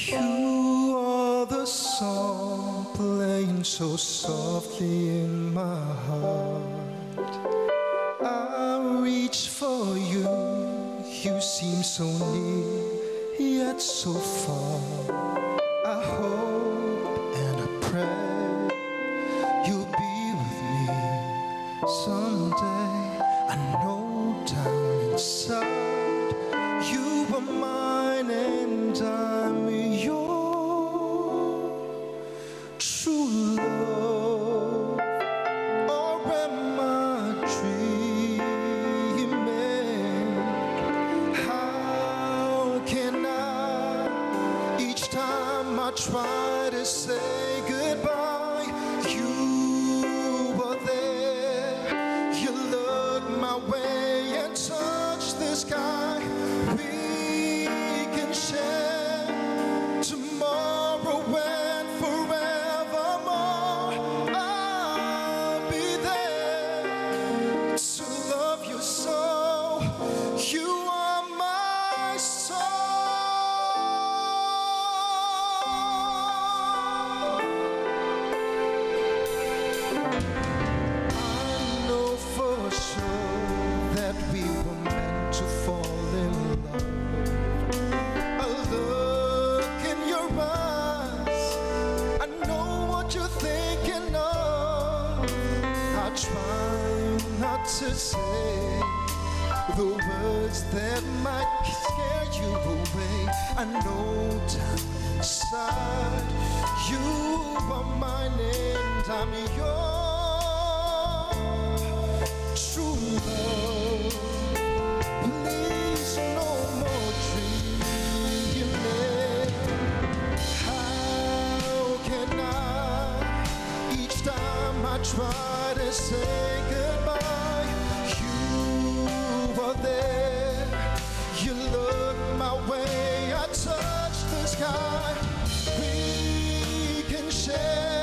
You are the song playing so softly in my heart. I reach for you, you seem so near, yet so far. I hope and I pray you'll be with me someday. I know down inside you are mine and I'm your true love. Or am I dreaming? How can I, each time I try to say goodbye, you were there, you looked my way and touched the sky. We can share tomorrow and forevermore. I'll be there to love you so. You are my soul. I know for sure that we were meant to fall in love. A look in your eyes, I know what you're thinking of. I try not to say the words that might scare you away. I know down inside you are mine and I'm your true love. Please, no more dreaming. How can I, each time I try to say goodbye, you are there, you look my way, I touch the sky. We can share